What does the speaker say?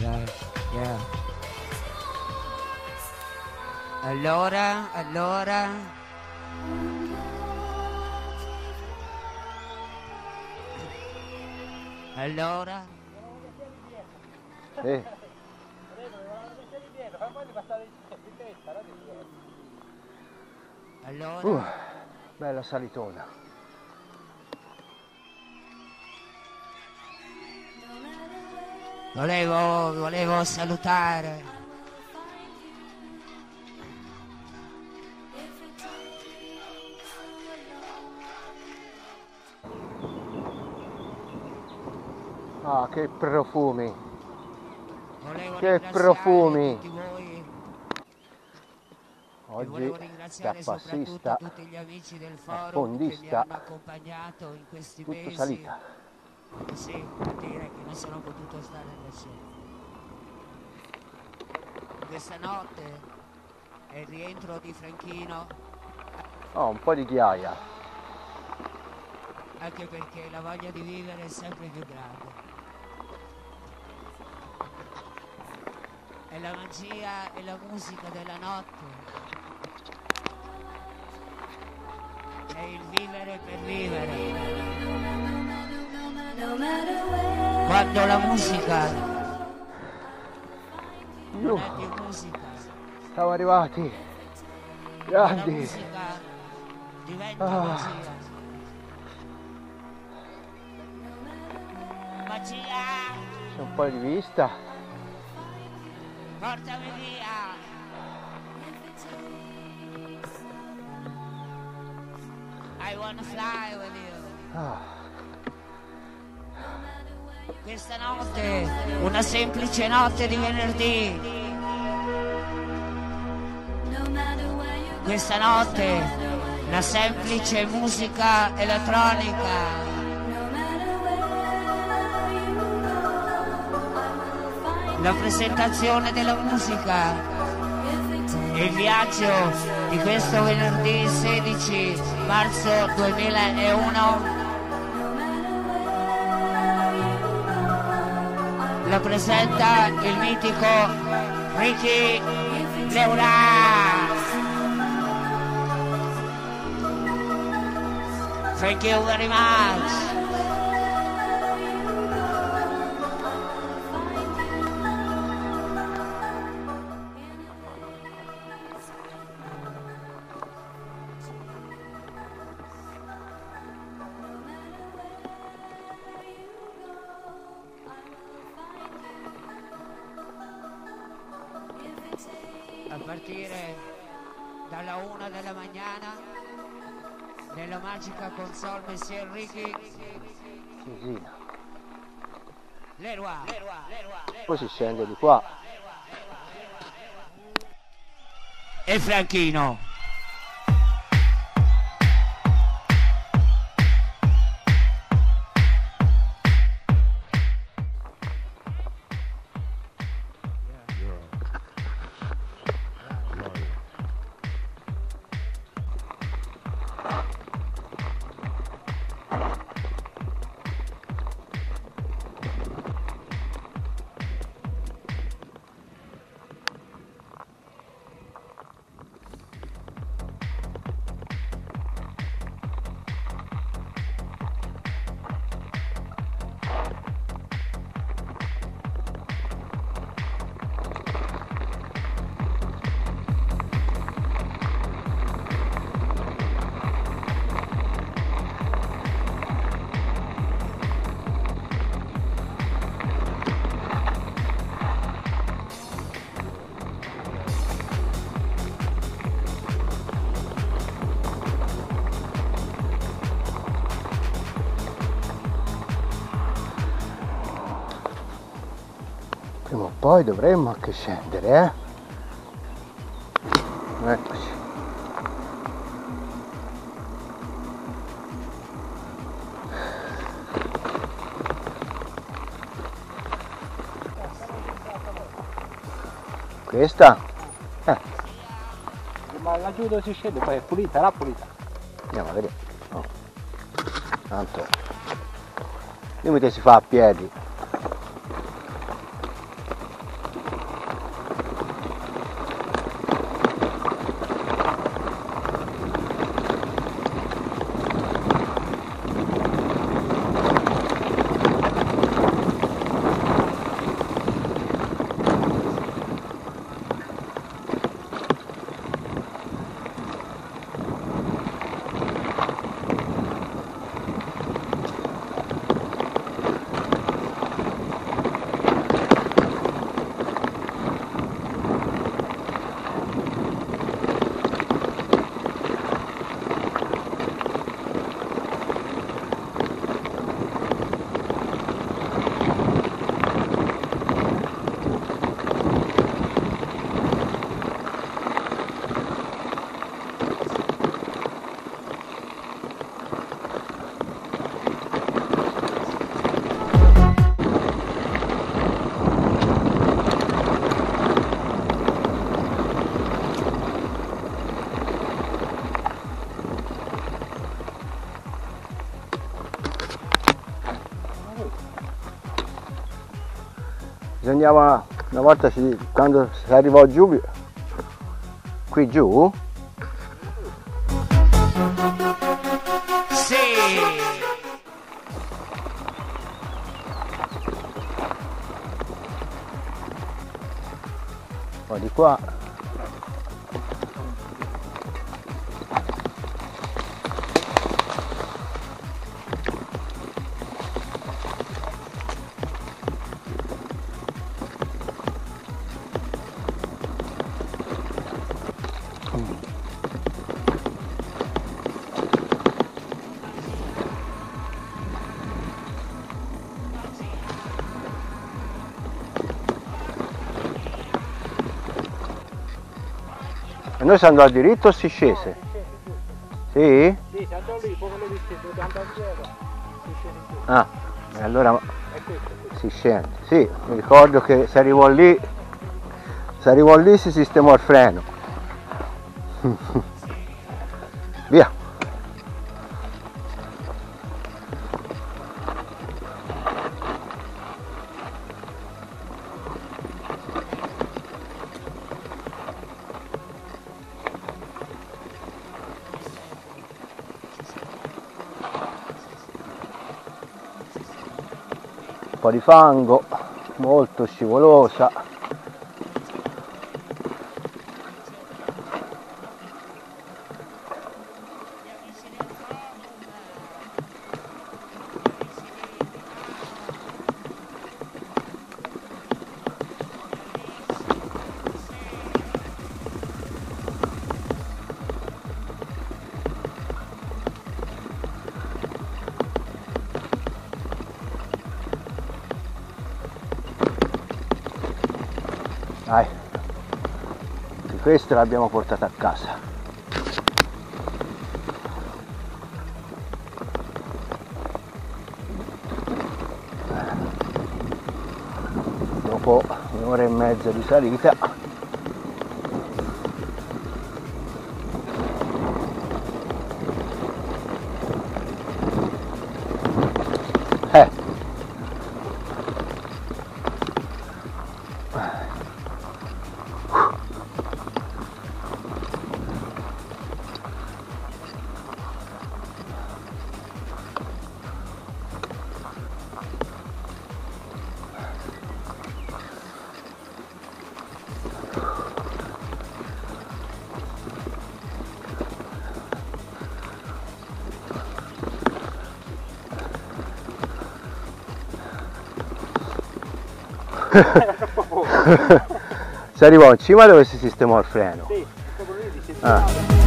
dai, yeah. Allora. Bella salitona. Volevo salutare Ah, che profumi! Volevo Che ringraziare profumi! tutti voi. E Oggi volevo da ringraziare soprattutto passista tutti gli amici del a forum che mi fondista, hanno accompagnato in questi tutto mesi. salita. Sì, per dire che non sono potuto stare da solo. Questa notte è il rientro di Franchino, Oh, un po' di ghiaia. anche perché la voglia di vivere è sempre più grande. È la magia e la musica della notte. È il vivere per vivere. Quando la musica non è più musica, Siamo arrivati. la Grandi. musica diventa magia. Magia, C'è un po' di vista. portami via. I wanna fly with you. Questa notte, una semplice notte di venerdì. Questa notte, la semplice musica elettronica. La presentazione della musica. Il viaggio di questo venerdì 16 marzo 2001 la presenta il mitico Ricky Leura. Thank you very much. A partire dalla 1 della mattina nella magica console Messer Ricky Leroy. Poi si scende di qua. E Franchino. Prima o poi dovremmo anche scendere, Eccoci. Questa? Ma laggiù dove si scende poi è pulita, là pulita. Andiamo a vedere. Oh. Tanto il limite si fa a piedi. Bisognava, una volta quando si arrivò giù, qui giù, Sì. poi di qua, e noi si andò a diritto o si scese? Sì? Sì, si andò lì, poi quello disceso, andò a zero, si scese giù. Ah, e allora È questo. si scende. Sì, mi ricordo che si arrivò lì, si sistemò il freno. Via. Un po' di fango, molto scivolosa. Dai, di questo l'abbiamo portato a casa. Dopo un'ora e mezza di salita, si arrivò in cima dove si sistemò il freno. Sì, proprio lì disceso. Ah.